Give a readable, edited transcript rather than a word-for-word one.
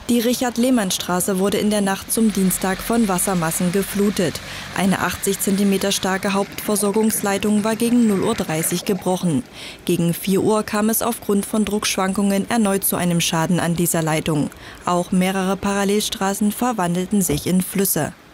Die Richard-Lehmann-Straße wurde in der Nacht zum Dienstag von Wassermassen geflutet. Eine 80 cm starke Hauptversorgungsleitung war gegen 0:30 Uhr gebrochen. Gegen 4 Uhr kam es aufgrund von Druckschwankungen erneut zu einem Schaden an dieser Leitung. Auch mehrere Parallelstraßen verwandelten sich in Flüsse.